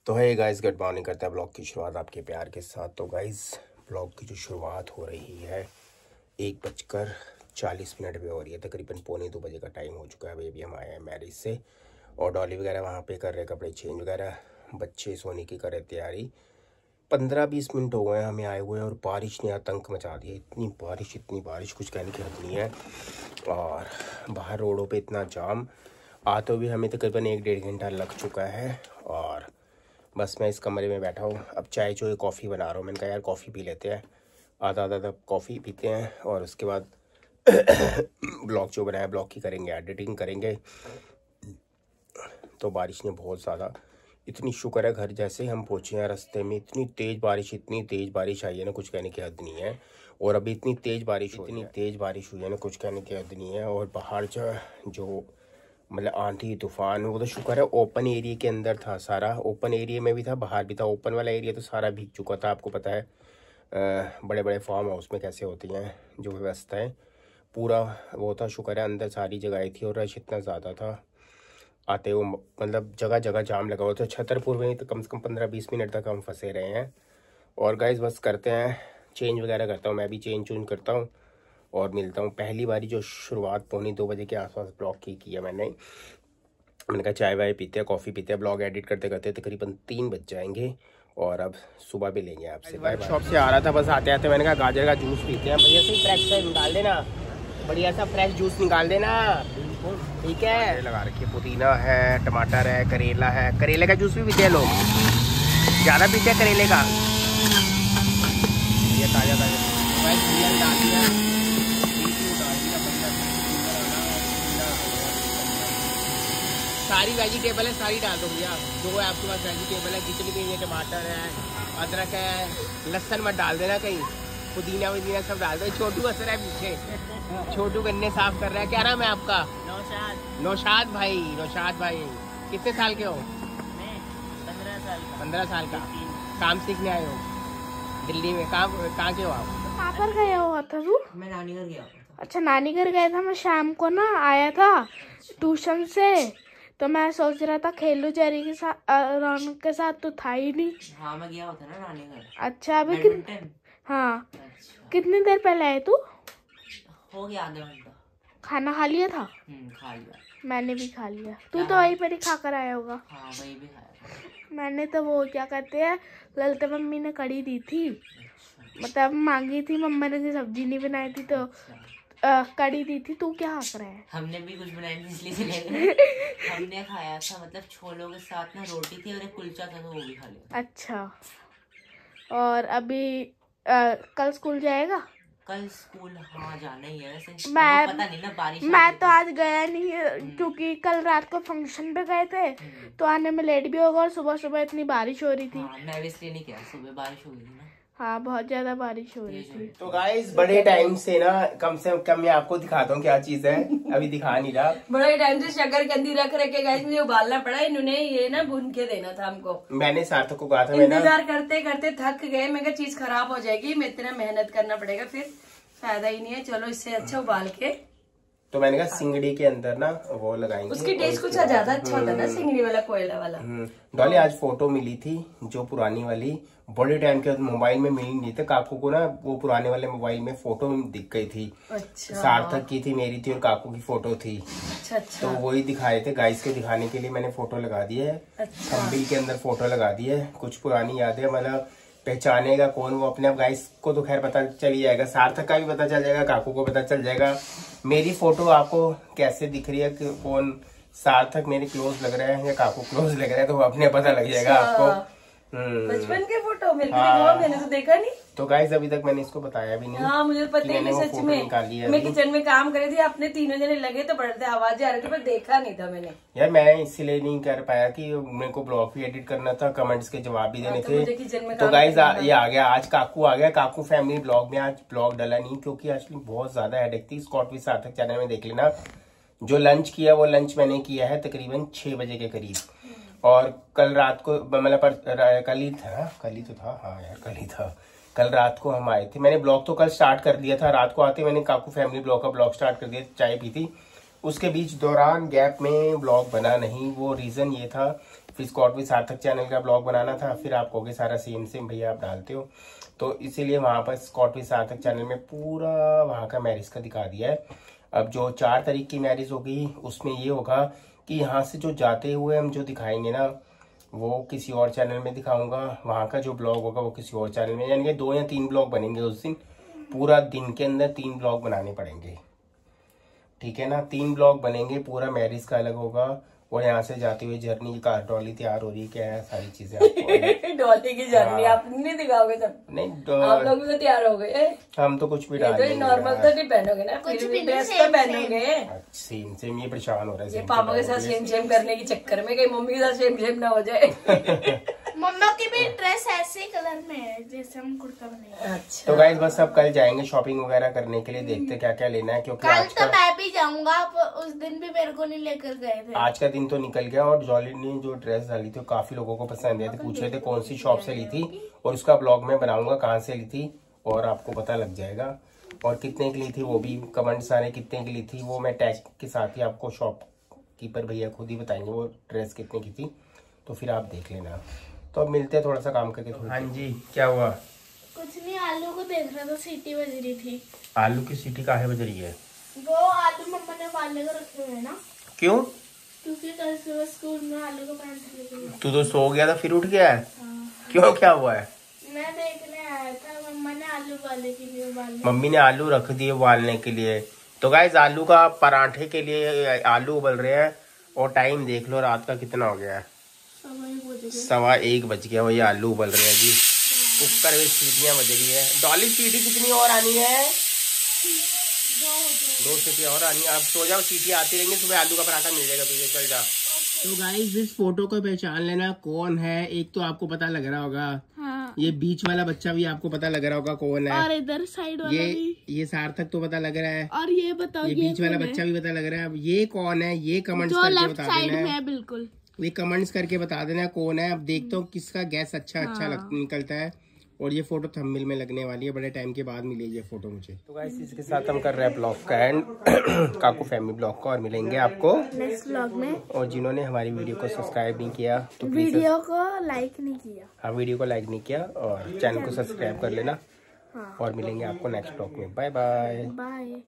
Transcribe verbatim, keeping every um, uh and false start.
तो है guys, good morning. करते हैं ब्लॉग की शुरुआत आपके प्यार के साथ। तो गाइस ब्लॉग की जो शुरुआत हो रही है एक बजकर चालीस मिनट पे हो रही है, तकरीबन पौने दो बजे का टाइम हो चुका है। अभी अभी हम आए हैं मैरिज से और डॉली वगैरह वहाँ पे कर रहे कपड़े चेंज वगैरह, बच्चे सोने की कर रहे तैयारी। पंद्रह बीस मिनट हो गए हमें आए हुए और बारिश ने आतंक मचा दिया। इतनी बारिश इतनी बारिश कुछ कहने की हद नहीं है। और बाहर रोडों पे इतना जाम, आते हुए हमें तकरीबन एक डेढ़ घंटा लग चुका है। और बस मैं इस कमरे में बैठा हूँ, अब चाय जो है कॉफ़ी बना रहा हूँ। मैंने कहा यार कॉफ़ी पी लेते हैं, आधा आधा आधा कॉफ़ी पीते हैं और उसके बाद ब्लॉग जो बनाया ब्लॉग की करेंगे, एडिटिंग करेंगे। तो बारिश ने बहुत ज़्यादा, इतनी शुक्र है घर जैसे हम पहुँचे हैं रास्ते में इतनी तेज़ बारिश इतनी तेज़ बारिश आई है ना, कुछ कहने की हद नहीं है। और अभी इतनी तेज़ बारिश इतनी तेज़ बारिश हुई है ना, कुछ कहने की हद नहीं है। और बाहर जो जो मतलब आंधी तूफान, वो तो शुक्र है ओपन एरिया के अंदर था, सारा ओपन एरिया में भी था, बाहर भी था। ओपन वाला एरिया तो सारा भीग चुका था। आपको पता है आ, बड़े बड़े फार्म हाउस में कैसे होती हैं जो व्यवस्था है, पूरा वो था। शुक्र है अंदर सारी जगह थी और रश इतना ज़्यादा था, आते हुए मतलब जगह जगह जाम लगा हुआ था। छतरपुर में तो कम से कम पंद्रह बीस मिनट तक हम फंसे रहे हैं। और गाइस बस करते हैं, चेंज वगैरह करता हूँ, मैं भी चेंज चूंज करता हूँ और मिलता हूँ। पहली बारी जो शुरुआत पौनी दो बजे के आसपास ब्लॉग की की है मैंने मैंने कहा चाय वाय पीते हैं, कॉफ़ी पीते हैं। ब्लॉग एडिट करते करते तकरीबन तीन बज जाएंगे और अब सुबह भी लेंगे आपसे। Bye bye. शॉप से आ रहा था, बस आते आते मैंने कहा गाजर का जूस पीते हैं। बढ़िया से फ्रेश से निकाल देना, बढ़िया सा फ्रेश जूस निकाल देना, ठीक है। लगा रखिए, पुदीना है, टमाटर है, करेला है। करेले का जूस भी पीते हैं लोग, ज़्यादा पीते हैं करेले का। ये ताज़ा ताज़ा सारी वेजिटेबल है, सारी डाल दो भैया। जो है आपके पास वेजिटेबल है जितनी भी, ये टमाटर है, अदरक है, लहसुन मत डाल देना कहीं, पुदीना वुदीना सब डाल दो। छोटू असर है पीछे, छोटू गन्ने साफ कर रहा है। क्या नाम है आपका? नौशाद। नौशाद भाई, नौशाद भाई कितने साल के हो? मैं पंद्रह साल का। पंद्रह साल का काम सीखने आए हो दिल्ली में? कहाँ कहाँ के हो आप? कहाँ पर गया हुआ था तू? मैं नानी घर गया था। अच्छा, नानी घर गया था। मैं शाम को ना आया था ट्यूशन से, तो मैं सोच रहा था खेलू जेरी के साथ, रौनक के साथ, तो था ही नहीं। हाँ मैं गया होता ना नानी घर। अच्छा अभी कित... हाँ अच्छा। कितनी देर पहले आए तू? हो गया आधा घंटा। खाना खा लिया था? खा लिया। मैंने भी खा लिया। तू तो वहीं पर ही खा कर आया होगा। हाँ वहीं भी खाया। मैंने तो वो क्या कहते हैं, ललते मम्मी ने कड़ी दी थी, मतलब मांगी थी मम्मा ने, सब्जी नहीं बनाई थी तो आ, कड़ी दी थी। तू क्या हंस रहा है? हमने भी कुछ बनाया थी इसलिए हमने खाया था, मतलब छोलों के साथ ना रोटी थी और एक कुलचा था, तो वो भी खा लिया। अच्छा, और अभी आ, कल स्कूल जाएगा? कल स्कूल हाँ जाना ही है वैसे। मैं पता नहीं ना बारिश। मैं तो आज गया नहीं है क्योंकि कल रात को फंक्शन पे गए थे, तो आने में लेट भी होगा और सुबह सुबह इतनी बारिश हो रही थी। हाँ, मैं इसलिए नहीं गया, सुबह बारिश हो गई थी ना। हाँ बहुत ज्यादा बारिश हो रही थी। तो गाइस बड़े टाइम से ना, कम से कम मैं आपको दिखाता हूँ क्या चीज है, अभी दिखा नहीं रहा। बड़े टाइम से शक्कर कंदी रख रखे गाइस, मुझे उबालना पड़ा। इन्होंने ये ना भून के देना था हमको। मैंने सार्थक को कहा था, इंतजार करते करते थक गए। मैं कहा चीज खराब हो जाएगी, मैं इतना मेहनत करना पड़ेगा, फिर फायदा ही नहीं है, चलो इससे अच्छा उबाल के। तो मैंने कहा सिंगड़ी के अंदर ना वो लगाएंगे, उसकी टेस्ट कुछ ज्यादा अच्छा होता है ना सिंगड़ी वाला, कोयला वाला। डॉली आज फोटो मिली थी जो पुरानी वाली, बड़े टाइम के मोबाइल में मिली नहीं थी। काकू को ना वो पुराने वाले मोबाइल में फोटो दिख गई थी। अच्छा। सार्थक की थी, मेरी थी और काकू की फोटो थी। अच्छा अच्छा। तो वही दिखाए थे गाइस के, दिखाने के लिए मैंने फोटो लगा दी है। अच्छा। थंबनेल के अंदर फोटो लगा दी है। कुछ पुरानी यादें, मतलब पहचानेगा कौन वो अपने आप। गाइस को तो खैर पता चल ही जाएगा, सार्थक का भी पता चल जाएगा, काकू को पता चल जाएगा। मेरी फोटो आपको कैसे दिख रही है, कौन सार्थक मेरे क्लोज लग रहा है या काकू क्लोज लग रहा है, तो अपने पता लग जाएगा आपको। बचपन के फोटो मेरे हाँ। मैंने तो देखा नहीं। तो गाइस अभी तक मैंने इसको बताया भी नहीं। हाँ मुझे पता ही नहीं सच में। मैं किचन में काम कर रही थी, अपने तीनों जने लगे तो बढ़ते आवाजें आ रही थी, पर देखा नहीं था मैंने। यार मैं इसलिए नहीं कर पाया कि मेरे को ब्लॉग भी एडिट करना था, कमेंट्स के जवाब भी देने थे। तो गाइस ये आ गया, आज काकू आ गया। काकू फैमिली ब्लॉग में आज ब्लॉग डाला नहीं क्योंकि आज बहुत ज्यादा हेडेक थी। स्कॉट विद सार्थक चैनल में देख लेना, जो लंच किया वो लंच मैंने किया है तकरीबन छह बजे के करीब। और कल रात को मतलब कल ही था, कल ही तो था, हाँ यार कल ही था। कल रात को हम आए थे, मैंने ब्लॉग तो कल स्टार्ट कर दिया था। रात को आते मैंने काकू फैमिली ब्लॉग का ब्लॉग स्टार्ट कर दिया, चाय पी थी। उसके बीच दौरान गैप में ब्लॉग बना नहीं। वो रीज़न ये था फिर स्कॉट विद सार्थक चैनल का ब्लॉग बनाना था, फिर आप कहोगे सारा सेम सेम भैया आप डालते हो, तो इसीलिए वहाँ पर स्कॉट विद सार्थक चैनल में पूरा वहाँ का मैरिज का दिखा दिया है। अब जो चार तारीख की मैरिज होगी उसमें ये होगा कि यहाँ से जो जाते हुए हम जो दिखाएंगे ना वो किसी और चैनल में दिखाऊंगा, वहाँ का जो ब्लॉग होगा वो किसी और चैनल में, यानी कि दो या तीन ब्लॉग बनेंगे उस दिन। पूरा दिन के अंदर तीन ब्लॉग बनाने पड़ेंगे, ठीक है ना। तीन ब्लॉग बनेंगे, पूरा मैरिज का अलग होगा और यहाँ से जाते हुए जर्नी का डॉली तैयार हो रही है, क्या है सारी चीजें आपको डॉली की जर्नी आप नहीं दिखाओगे तब? नहीं आप लोग भी तो तैयार हो गए। हम तो कुछ भी डाल तो नॉर्मल तो नहीं पहनोगे ना, कुछ फिर भी भी नहीं, ड्रेस सेम तो पहनोगे। सेम सेम ये परेशान हो रहा है ये पापा के साथ सेम सेम करने के चक्कर में कहीं मम्मी के साथ सेम सेम ना हो जाए। मम्मा की भी ड्रेस ऐसे ही कलर में है जैसे हम कुर्ता बनाए। अच्छा तो गाइस बस अब कल जाएंगे शॉपिंग वगैरह करने के लिए, देखते क्या क्या लेना है, क्योंकि कल आज तो का मैं भी जाऊंगा, उस दिन भी मेरे को नहीं लेकर गए थे। आज का दिन तो निकल गया और जॉली ने जो ड्रेस डाली थी काफी लोगों को पसंद आई थी, पूछ रहे थे कौन सी शॉप से ली थी, और उसका ब्लॉग में बनाऊंगा कहाँ से ली थी और आपको पता लग जाएगा। और कितने की ली थी वो भी कमेंट्स आ रहे, कितने की ली थी वो मैं टैग के साथ ही आपको शॉप कीपर भैया खुद ही बताएंगे वो ड्रेस कितने की थी, तो फिर आप देख लेना। तो अब मिलते हैं थोड़ा सा काम करके। हाँ जी क्या हुआ? कुछ नहीं, आलू को देख रहा था, सीटी बज रही थी। आलू की सीटी काहे बज रही है? वो आलू मम्मा ने उबालने को रखे हुए हैं ना, क्यों? क्योंकि कल सुबह स्कूल में आलू का परांठा लेके गया। तू तो सो गया था फिर उठ गया है? हाँ। क्यों क्या हुआ है? मैं देखने आया था, मम्मा ने आलू उबालने के लिए उबालने। मम्मी ने आलू रख दिए उबालने के लिए। तो गाइस आलू का पराठे के लिए आलू उबल रहे हैं और टाइम देख लो रात का कितना हो गया है, सवा एक बज गया। वही आलू उबल रहे हैं जी, कुकर में सीटियां बज रही है। डॉली सीटी कितनी और आनी है? दो सीटी और आनी है। अब सो जाओ, सीटी आती रहेंगी, सुबह आलू का पराठा मिल जाएगा तुझे, चल जा। तो गाइस इस फोटो को पहचान लेना कौन है। एक तो आपको पता लग रहा होगा, हाँ। ये बीच वाला बच्चा भी आपको पता लग रहा होगा कौन है, और इधर साइड वाला ये भी। ये सार्थक तो पता लग रहा है, और ये बताओ ये बीच वाला बच्चा भी पता लग रहा है। अब ये कौन है ये कमेंट्स जो करके लेफ्ट बता साइड देना में है, है बिल्कुल। ये कमेंट्स करके बता देना कौन है। अब देखता हूँ किसका गैस अच्छा अच्छा लग, निकलता है। और ये फोटो थंबनेल में लगने वाली है, बड़े टाइम के बाद मिलेगी ये फोटो मुझे। तो गाइस इसके साथ हम कर रहे हैं ब्लॉग का एंड काकू फैमिली ब्लॉग का, और मिलेंगे आपको नेक्स्ट ब्लॉग में। और जिन्होंने हमारी वीडियो को सब्सक्राइब नहीं किया तो प्लीज, वीडियो को लाइक नहीं किया, हाँ वीडियो को लाइक नहीं किया और चैनल को सब्सक्राइब कर लेना। हाँ। और मिलेंगे आपको नेक्स्ट ब्लॉग में। Bye bye bye.